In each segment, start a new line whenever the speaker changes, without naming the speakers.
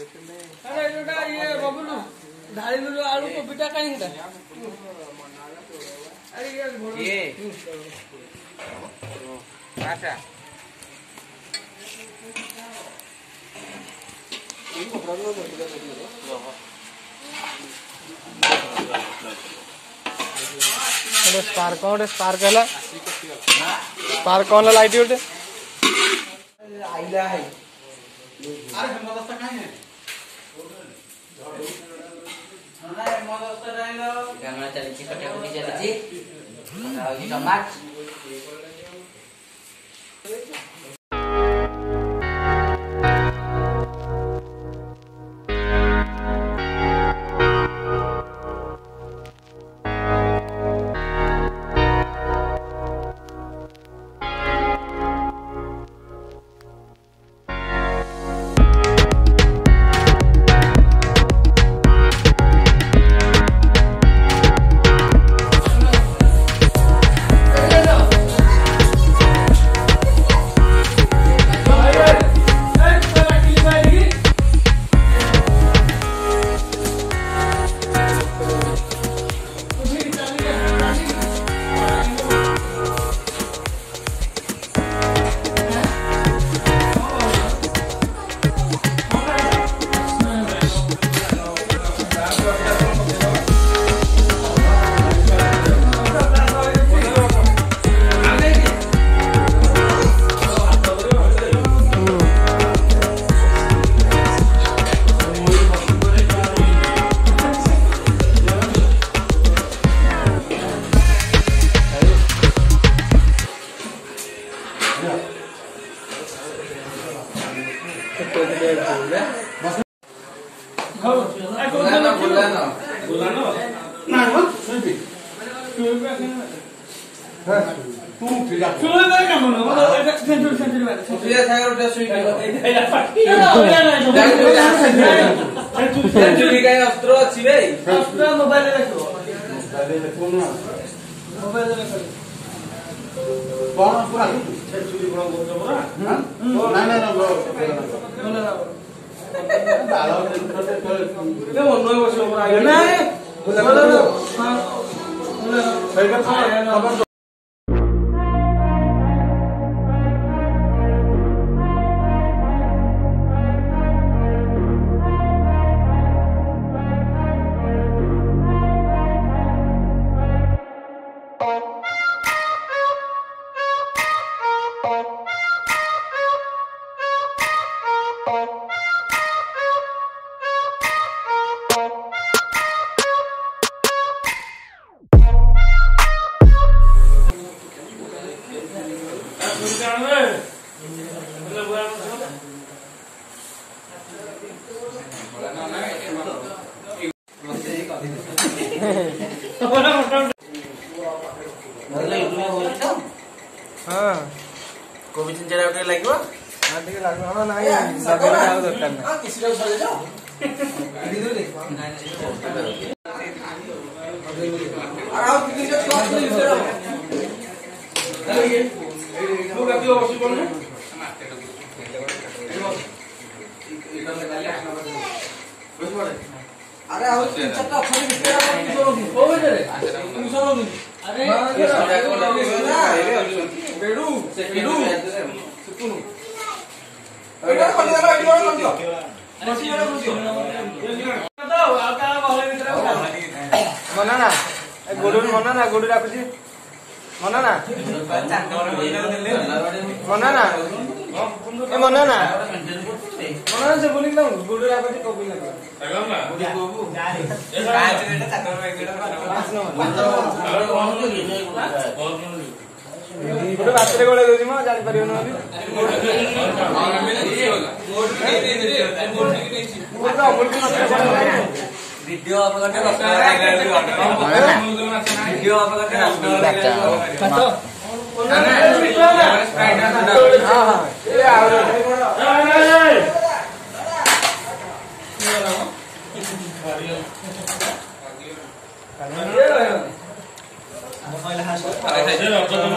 अरे जोटा ये बबलू ढाई लो आलू को बिटा कहीं था। अरे ये अच्छा स्पार्क है स्पार्क कौन लाइट उठे आइला है। अरे मदद काहे है मदद रहलो गाना चली छी कटाकुटी चली छी आ ई टमाटर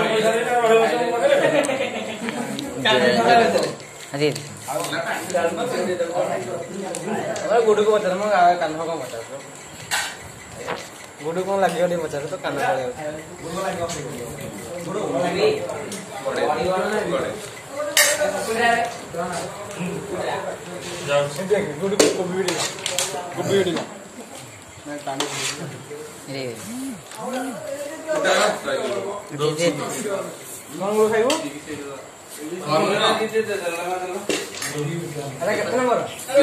अरे
गुडू को पचार मो कान को पचार गुडू कौन लगे नहीं पचार तो कान गुडू कोबी अरे कितना नंबर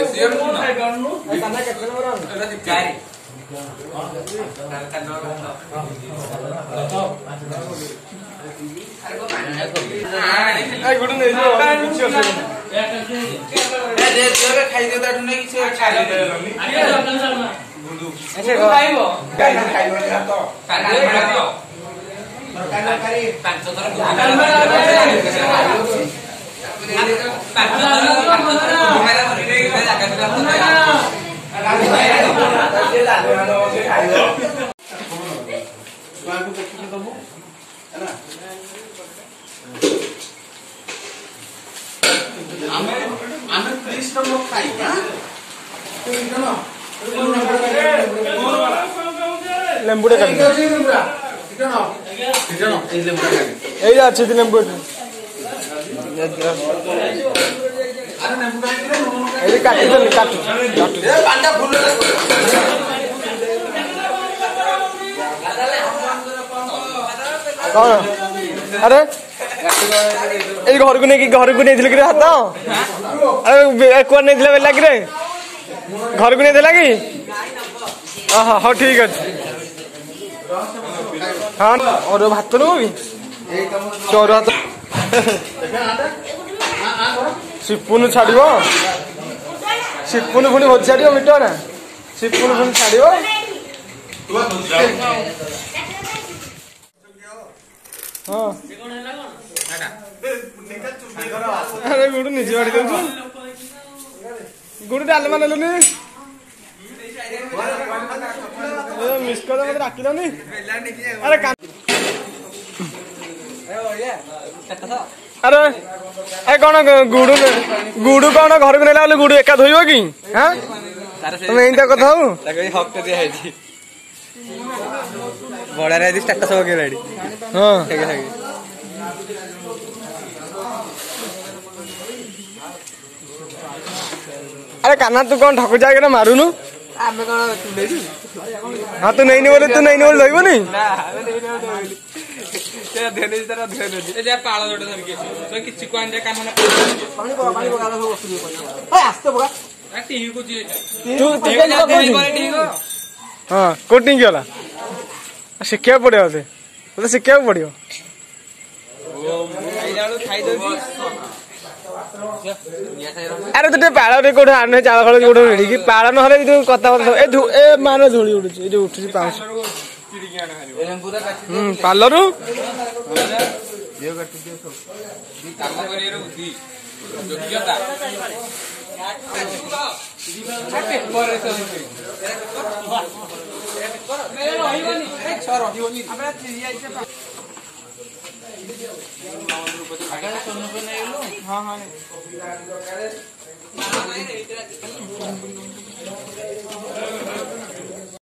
कितना नंबर गुडू नहीं लेंबू टे अच्छे लेंबू कौन अरे घर को नहीं हाथ अरे कुआ नहीं बेला कि घर को नहीं कि हाँ हाँ ठीक अच्छे हाँ और भात नु भी चोर भात सिपुन छाड़ सिपुन पुणी भोज छाड़ मिट ना सिपुन पुणी छाड़ हाँ अरे गुडू निजे बाड़ी दे गुडू डालमा नेलुनी मिस कर मत डाकिलनी अरे अरे ए कौन गुडू कौन घर को नेला गुडू एका धोइब कि हां तुम एंता कथा हो हक दिया है बड़ा रे स्टेटस हो गया रेडी हां ठीक है अरे कान्हा तू कौन ठकु जाके मारुनु आमे कौन तू नहीं हाँ तू नहीं बोले धोइब नहीं हाँ कोटिंग गला शिखा पड़े तो शिखा पड़ो अरे तू पाड़ कौट आने चाल खड़ कौट मिली पाड़ ना कथा ए मान धूली उड़ू ये उठू पाँच पार्लर हाँ हाँ